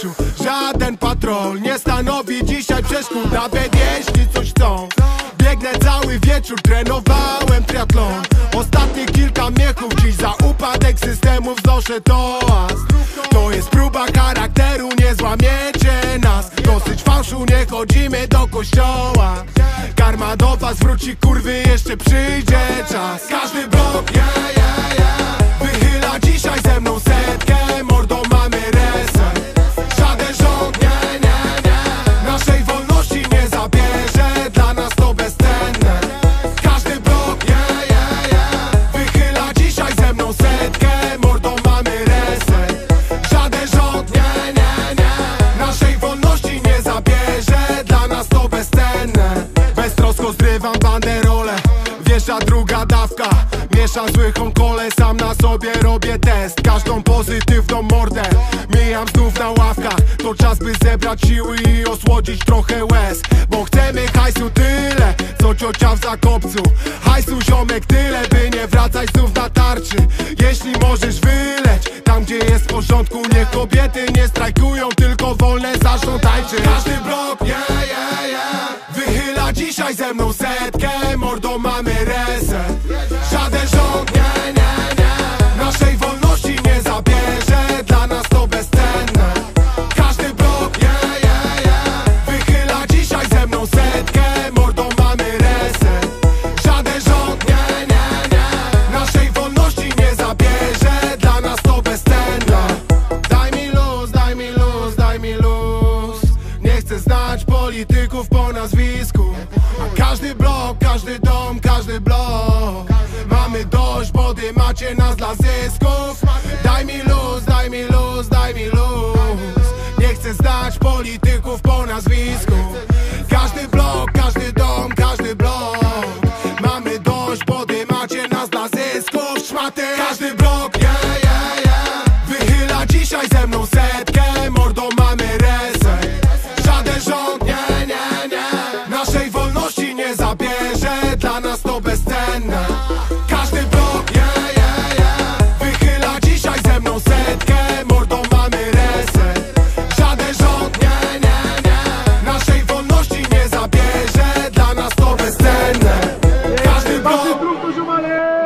powietrzu. Żaden patrol nie stanowi dzisiaj przeszkód. Nawet jeśli coś chcą, biegnę cały wieczór, trenowałem triatlon. Ostatnie kilka miechów, dziś za upadek systemu wznoszę toast. To jest próba charakteru, nie złamiecie nas. Dosyć fałszu, nie chodzimy do kościoła. Karma do was wróci, kurwy, jeszcze przyjdzie czas. Każdy blok, wychyla dzisiaj ze mną setkę. Mordo, mamy reset. Żaden rząd, naszej wolności nie zabierze. Dla nas to bezcenne. Każdy blok, wychyla dzisiaj ze mną setkę. Mordo, mamy reset. Żaden rząd, naszej wolności nie zabierze. Dla nas to bezcenne. Beztrosko zrywam banderole, wjeżdża druga dawka. Mieszam złychą kole, sam na sobie robię test. Każdą pozytywną mordę mijam znów na ławkach. To czas, by zebrać siły i osłodzić trochę łez. Bo chcemy hajsu tyle, co ciocia w Zakopcu. Hajsu, ziomek, tyle, by nie wracać znów na tarczy. Jeśli możesz, wyleć tam, gdzie jest w porządku. Niech kobiety nie strajkują, tylko wolne zaczną tańczyć. Każdy blok, wychyla dzisiaj ze mną setkę. Mordo, mamy reset. Żaden rząd, naszej wolności nie zabierze. Dla nas to bezcenne. Każdy blok, wychyla dzisiaj ze mną setkę. Mordo, mamy reset. Żaden rząd, naszej wolności nie zabierze. Dla nas to bezcenne. Daj mi luz, daj mi luz, daj mi luz. Nie chcę znać polityków po nazwisku. A każdy blok, każdy dom, każdy blok. Mamy dość, bo macie nas dla zysków. Daj mi luz, daj mi luz, daj mi luz. Nie chcę znać polityków po nazwisku. Każdy blok, każdy dom, każdy blok. Mamy dość, bo macie nas dla zysków. Szmaty. Każdy blok, wychyla dzisiaj ze mną setkę. Mordo, mamy reset. Żaden rząd, naszej wolności nie zabierze. Dla nas to bezcenne. Każdy blok, wychyla dzisiaj ze mną setkę. Mordo, mamy reset. Żaden rząd, naszej wolności nie zabierze. Dla nas to bezcenne. Każdy blok.